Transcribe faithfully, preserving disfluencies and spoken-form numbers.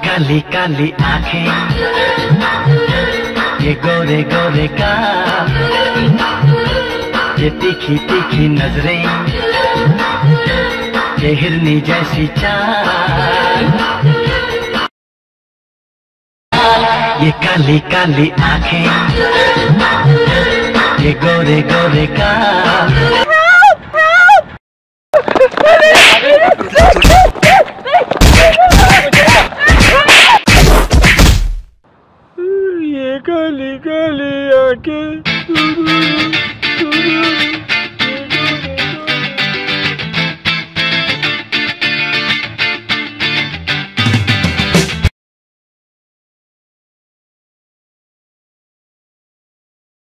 काली काली आंखें, ये गोरे गोरे गाल, ये तीखी तीखी नजरें, ये हिरनी जैसी चाल, ये काली काली आंखें, ये गोरे गोरे गाल।